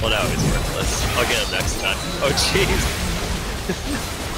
Well, now he's worthless. I'll get him next time. Oh, jeez.